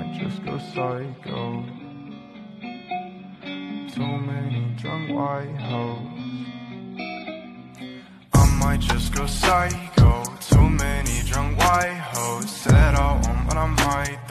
might just go psycho. Too many drunk white hoes. I might just go psycho. Too many drunk white hoes. Said I won't, but I might